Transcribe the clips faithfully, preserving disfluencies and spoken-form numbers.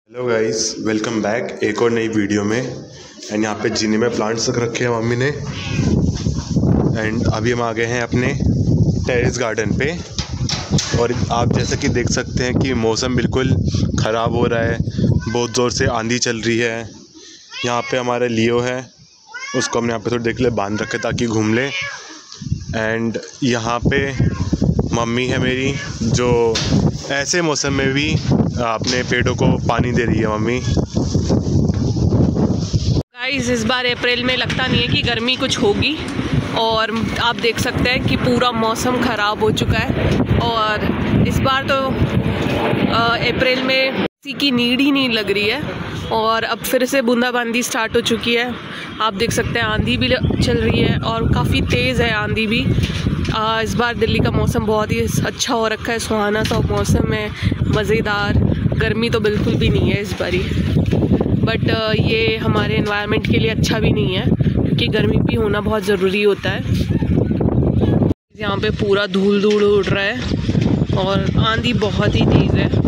Hello guys, welcome back एक और नई वीडियो में। एंड यहाँ पे जीने में प्लांट्स रख रखे हैं मम्मी ने। एंड अभी हम आ गए हैं अपने टेरेस गार्डन पे। और आप जैसा कि देख सकते हैं कि मौसम बिल्कुल ख़राब हो रहा है, बहुत ज़ोर से आंधी चल रही है। यहाँ पे हमारा लियो है, उसको हमने यहाँ पे थोड़ी देर के लिए बांध रखे ताकि घूम ले। एंड यहाँ पे मम्मी है मेरी, जो ऐसे मौसम में भी अपने पेड़ों को पानी दे रही है। मम्मी गाइस, इस बार अप्रैल में लगता नहीं है कि गर्मी कुछ होगी। और आप देख सकते हैं कि पूरा मौसम ख़राब हो चुका है। और इस बार तो अप्रैल में किसी की नीड ही नहीं लग रही है। और अब फिर से बूंदाबांदी स्टार्ट हो चुकी है। आप देख सकते हैं आंधी भी चल रही है और काफ़ी तेज़ है आंधी भी। आ, इस बार दिल्ली का मौसम बहुत ही अच्छा हो रखा है, सुहाना सा मौसम है, मज़ेदार। गर्मी तो बिल्कुल भी नहीं है इस बारी। बट ये हमारे एनवायरनमेंट के लिए अच्छा भी नहीं है, क्योंकि गर्मी भी होना बहुत ज़रूरी होता है। यहाँ पे पूरा धूल धूल उड़ रहा है और आंधी बहुत ही तेज़ है।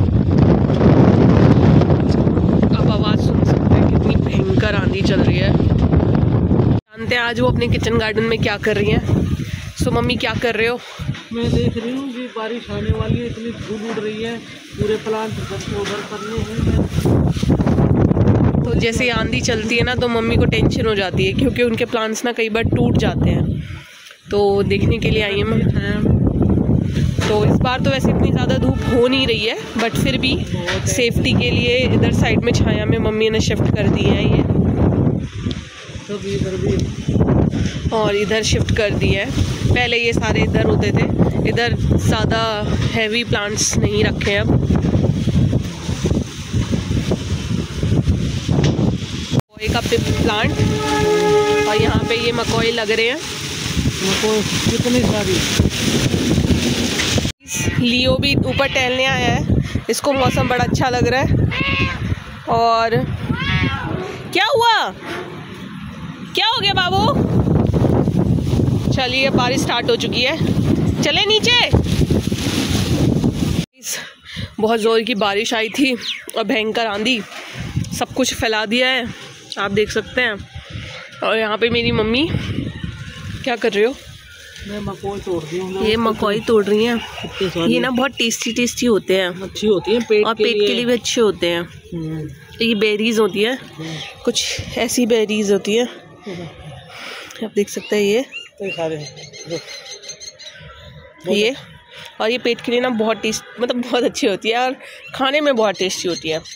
आप आवाज़ सुन सकते हैं, कितनी भयंकर आंधी चल रही है। जानते हैं आज वो अपने किचन गार्डन में क्या कर रही हैं। सो मम्मी, क्या कर रहे हो? मैं देख रही हूँ कि बारिश आने वाली है, इतनी धूल उड़ रही है, पूरे प्लांट उधर करने हैं। तो जैसे आंधी चलती है ना, तो मम्मी को टेंशन हो जाती है, क्योंकि उनके प्लांट्स ना कई बार टूट जाते हैं। तो देखने के लिए आई हूँ मैं। तो इस बार तो वैसे इतनी ज़्यादा धूप हो नहीं रही है, बट फिर भी सेफ्टी के लिए इधर साइड में छाया में मम्मी ने शिफ्ट कर दी है ये। तो इधर भी और इधर शिफ्ट कर दिया है। पहले ये सारे इधर होते थे, इधर ज़्यादा हैवी प्लांट्स नहीं रखे हैं अब। मकोई का प्लांट, और यहाँ पे ये मकोई लग रहे हैं। मकोई कितनी सारी। लियो भी ऊपर टहलने आया है, इसको मौसम बड़ा अच्छा लग रहा है। और क्या हुआ, क्या हो गया बाबू? चलिए, बारिश स्टार्ट हो चुकी है, चले नीचे। बहुत ज़ोर की बारिश आई थी और भयंकर आंधी सब कुछ फैला दिया है, आप देख सकते हैं। और यहाँ पे मेरी मम्मी क्या कर रही हो? मैं मकोई तोड़ रही हूँ। ये मकोई तोड़ रही हैं। ये ना बहुत टेस्टी टेस्टी होते हैं, अच्छी होती है पेट और के पेट लिए। के लिए भी अच्छे होते हैं। ये बेरीज होती है, कुछ ऐसी बेरीज होती है, आप देख सकते हैं। ये ये और ये पेट के लिए ना बहुत टेस्ट, मतलब बहुत अच्छी होती है और खाने में बहुत टेस्टी होती है।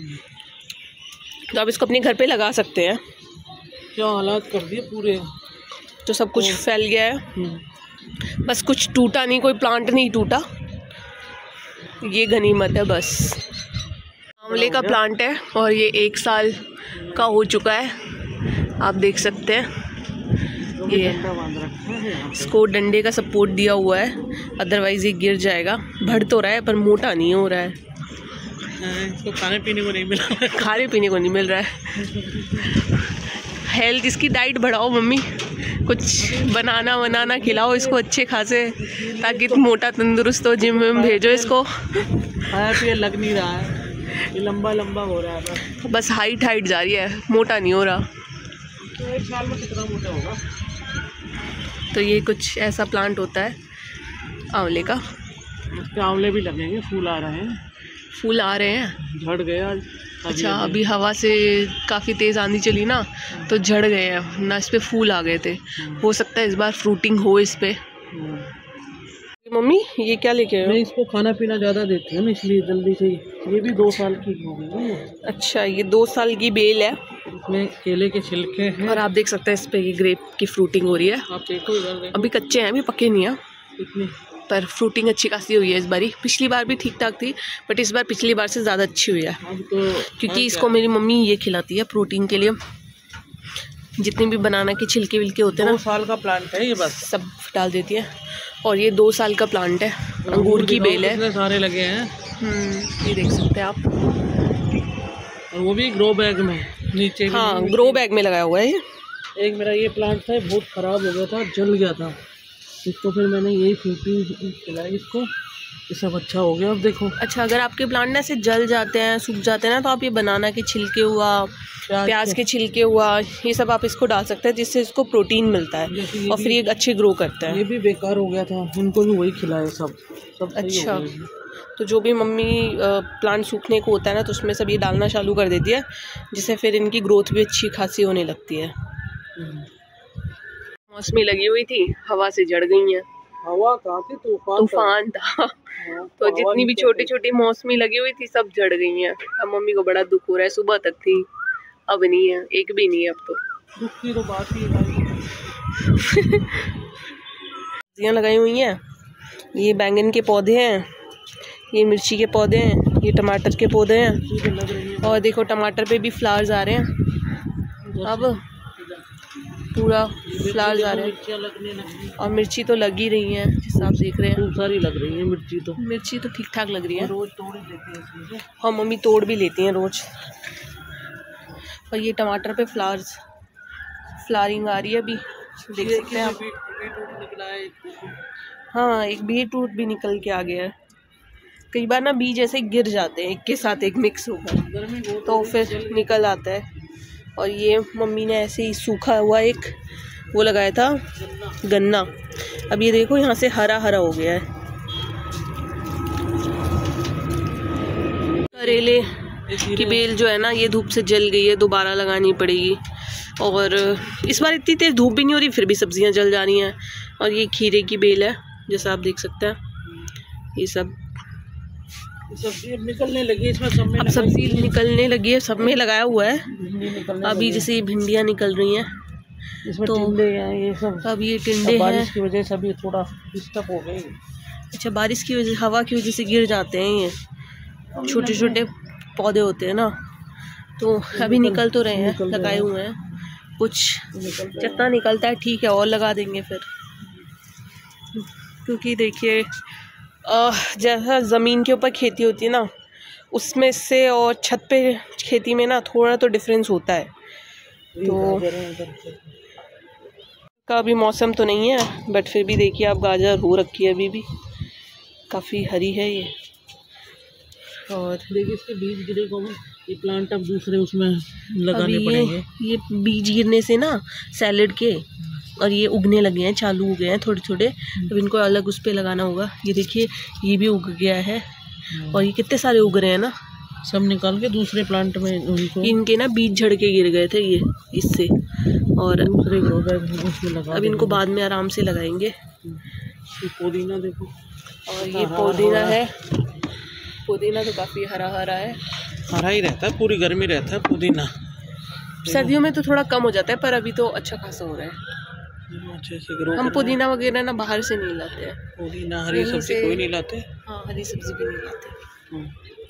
तो आप इसको अपने घर पे लगा सकते हैं। क्या हालात कर दिए पूरे। तो सब कुछ फैल गया है, बस कुछ टूटा नहीं, कोई प्लांट नहीं टूटा। ये गनीमत है बस। आंवले का प्लांट है और ये एक साल का हो चुका है, आप देख सकते हैं। ये इसको डंडे का सपोर्ट दिया हुआ है, अदरवाइज ये गिर जाएगा। बढ़ तो रहा है पर मोटा नहीं हो रहा है। इसको खाने पीने को नहीं मिल रहा है। खाने पीने को नहीं मिल रहा है। हेल्थ, इसकी डाइट बढ़ाओ मम्मी, कुछ बनाना बनाना खिलाओ इसको अच्छे खासे, ताकि मोटा तंदुरुस्त हो। जिम में भेजो इसको। खाया पिया लग नहीं रहा है, ये लंबा लंबा हो रहा है, बस हाइट हाइट जा रही है, मोटा नहीं हो रहा। तो एक साल में कितना मोटा होगा? तो ये कुछ ऐसा प्लांट होता है आंवले का। उसके आंवले भी लगेंगे, फूल आ रहे हैं। फूल आ रहे हैं, झड़ गए आज। अच्छा, अभी हवा से काफ़ी तेज़ आंधी चली ना, तो झड़ गए हैं ना, इस पे फूल आ गए थे। हो सकता है इस बार फ्रूटिंग हो इस पे। मम्मी, ये क्या लेके आए हो? मैं इसको खाना पीना ज़्यादा देती हूँ ना, इसलिए जल्दी से। ये भी दो साल की हो गई है। अच्छा, ये दो साल की बेल है। इसमें केले के छिलके हैं। और आप देख सकते हैं इस पे ये ग्रेप की फ्रूटिंग हो रही है। आप देखो इधर देखो। अभी कच्चे हैं, अभी पके नहीं है, कितनी, पर फ्रूटिंग अच्छी खासी हुई है इस बारी। पिछली बार भी ठीक ठाक थी, बट इस बार पिछली बार से ज़्यादा अच्छी हुई है। अब तो क्योंकि इसको मेरी मम्मी ये खिलाती है प्रोटीन के लिए। जितने भी बनाना के छिलके विलके होते हैं ना, दो साल का प्लांट है ये, बस सब डाल देती है। और ये दो साल का प्लांट है, अंगूर की बेल है। इतने सारे लगे हैं, ये देख सकते हैं आप। और वो भी ग्रो बैग में नीचे। हाँ, ग्रो बैग में लगाया हुआ है ये। एक मेरा ये प्लांट था, बहुत ख़राब हो गया था, जल गया था। इसको फिर मैंने यही फ्रूटिंग खिलाई इसको, ये सब अच्छा हो गया। अब देखो अच्छा, अगर आपके प्लांट ना ऐसे जल जाते हैं, सूख जाते हैं ना, तो आप ये बनाना के छिलके हुआ, प्याज के छिलके हुआ, ये सब आप इसको डाल सकते हैं, जिससे इसको प्रोटीन मिलता है और फिर ये अच्छे ग्रो करता है। ये भी बेकार हो गया था, उनको भी वही खिलाया सब सब। अच्छा, तो जो भी मम्मी प्लांट सूखने को होता है ना, तो उसमें सब ये डालना चालू कर देती है, जिससे फिर इनकी ग्रोथ भी अच्छी खासी होने लगती है। मौसमी लगी हुई थी, हवा से जड़ गई हैं। हवा कहाँ थी, तूफान तूफान था, तो जितनी भी छोटी छोटी मौसमी लगी हुई थी सब जड़ गई हैं। अब मम्मी को बड़ा दुख हो रहा है, सुबह तक थी, अब नहीं है, एक भी नहीं है अब तो। दुख की तो बात ही है। सब्जियाँ लगाई हुई हैं, ये बैंगन के पौधे हैं, ये मिर्ची के पौधे हैं, ये टमाटर के पौधे हैं, और देखो टमाटर पे भी फ्लावर्स आ रहे हैं, अब पूरा फ्लावर्स आ रहे हैं, और मिर्ची तो लग ही रही है, जिस आप देख रहे हैं। खूब सारी लग रही है मिर्ची तो मिर्ची तो ठीक ठाक लग रही है, रोज तोड़ लेती है इसमें से। हाँ, मम्मी तोड़ भी लेती हैं रोज। और ये टमाटर पे फ्लावर्स फ्लावरिंग आ रही है अभी, देख सकते हैं आप। बीटरूट निकला है, हाँ, एक बीटरूट भी निकल के आ गया है। कई बार ना बीज ऐसे गिर जाते हैं एक के साथ एक मिक्स होकर, तो फिर निकल आता है। और ये मम्मी ने ऐसे ही सूखा हुआ एक वो लगाया था, गन्ना। अब ये देखो यहाँ से हरा हरा हो गया है। करेले की बेल जो है ना, ये धूप से जल गई है, दोबारा लगानी पड़ेगी। और इस बार इतनी तेज़ धूप भी नहीं हो रही, फिर भी सब्जियां जल जा रही हैं। और ये खीरे की बेल है, जैसा आप देख सकते हैं। ये सब सब्जी निकलने लगी इसमें, सब में अब सब्जी निकलने लगी है, सब में लगाया हुआ है। अभी जैसे भिंडियाँ निकल रही हैं, इसमें तो टिंडे हैं ये सब। अब ये टिंडे हैं, बारिश की वजह से अभी थोड़ा डिस्टर्ब हो गई। अच्छा, बारिश की वजह, हवा की वजह से गिर जाते हैं ये छोटे छोटे पौधे होते हैं ना, तो अभी निकल तो रहे हैं, लगाए हुए हैं। कुछ जितना निकलता है ठीक है, और लगा देंगे फिर, क्योंकि देखिए जैसा ज़मीन के ऊपर खेती होती है ना, उसमें से और छत पे खेती में ना थोड़ा तो डिफरेंस होता है। तो का अभी मौसम तो नहीं है, बट फिर भी देखिए आप, गाजर हो रखी है अभी भी, काफ़ी हरी है ये। और देखिए इसके बीज गिरे को, ये प्लांट अब दूसरे उसमें लगाने अभी पड़ेंगे। ये, ये बीज गिरने से ना सैलेड के, और ये उगने लगे हैं, चालू हो गए हैं थोड़े छोटे। अब इनको अलग उस पर लगाना होगा। ये देखिए ये भी उग गया है, और ये कितने सारे उग रहे हैं ना, सब निकाल के दूसरे प्लांट में उनको। इनके ना बीज झड़ के गिर गए थे ये इससे, और दूसरे ग्रो बैग उसमें लगा। अब इनको बाद में आराम से लगाएंगे। पुदीना देखो, और ये पुदीना है, पुदीना तो काफ़ी हरा हरा है, हरा ही रहता है, पूरी गर्मी रहता है पुदीना। सर्दियों में तो थोड़ा कम हो जाता है, पर अभी तो अच्छा खासा हो रहा है। अच्छे से ग्रो। हम पुदीना वगैरह ना बाहर से नहीं लाते हैं, पुदीना हरी सब्जी कोई नहीं लाते। हाँ, हरी सब्जी भी नहीं लाते।